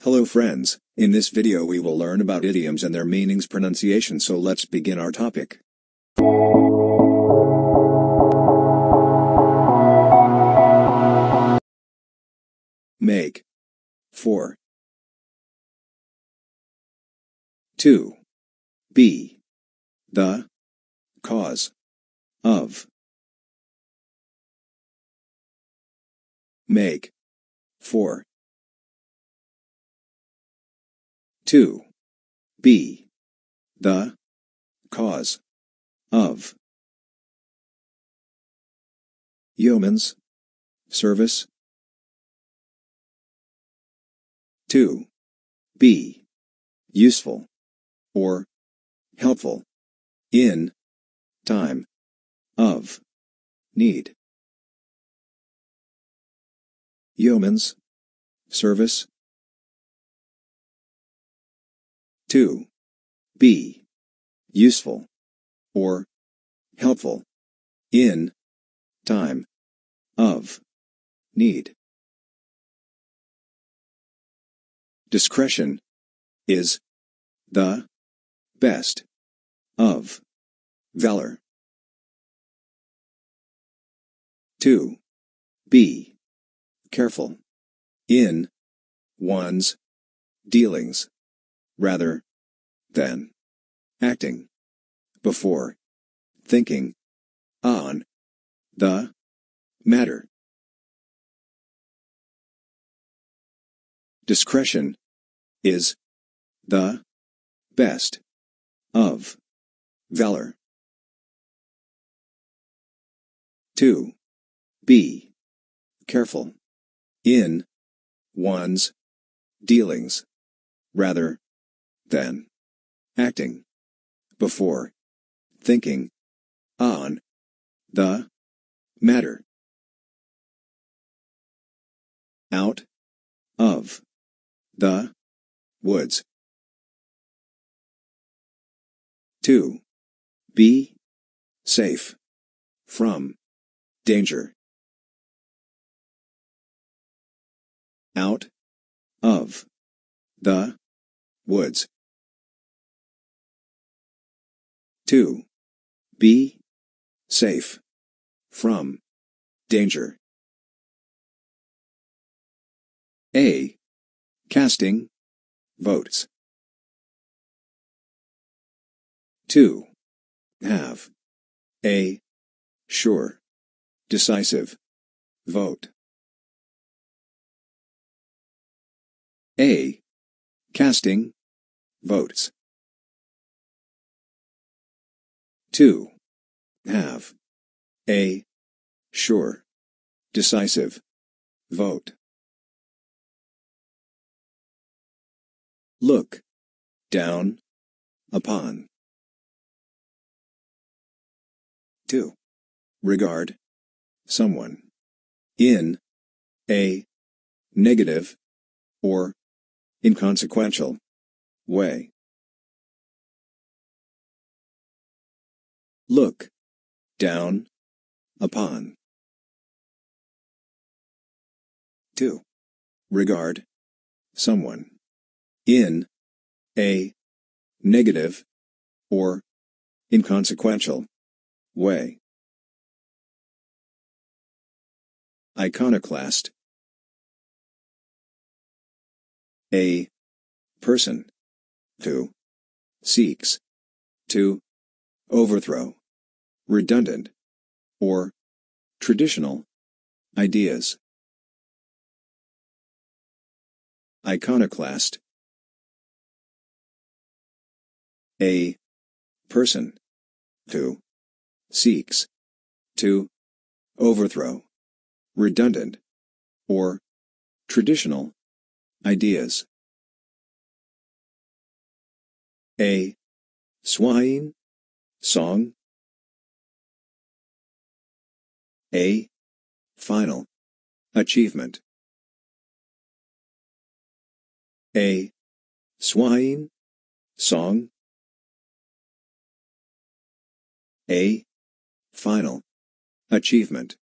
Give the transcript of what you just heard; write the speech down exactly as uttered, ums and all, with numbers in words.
Hello friends, in this video we will learn about idioms and their meanings pronunciation, so let's begin our topic. Make. For. To. Be. The. Cause. Of. Make. For. To. Be. The. Cause. Of. Yeoman's. Service. To. Be. Useful. Or. Helpful. In. Time. Of. Need. Yeoman's. Service. To. Be. Useful. Or. Helpful. In. Time. Of. Need. Discretion. Is. The. Best. Of. Valor. To. Be. Careful. In. One's. Dealings. Rather. Than. Acting. Before. Thinking. On. The. Matter. Discretion. Is. The. Best. Of. Valor. To. Be. Careful. In. One's. Dealings. Rather. Than. Acting. Before. Thinking. On. The. Matter. Out. Of. The. Woods. To. Be. Safe. From. Danger. Out. Of. The. Woods. To. Be. Safe. From. Danger. A. Casting. Votes. To. Have. A. Sure. Decisive. Vote. A. Casting. Votes. To. Have. A. Sure. Decisive. Vote. Look. Down. Upon. To. Regard. Someone. In. A. Negative. Or. Inconsequential. Way. Look. Down. Upon. To. Regard. Someone. In. A. Negative. Or. Inconsequential. Way. Iconoclast. A. Person. Who. Seeks. To. Overthrow. Redundant. Or. Traditional. Ideas. Iconoclast. A. Person. Who. Seeks. To. Overthrow. Redundant. Or. Traditional. Ideas. A. Swan. Song. A. Final. Achievement. A. Swan. Song. A. Final. Achievement.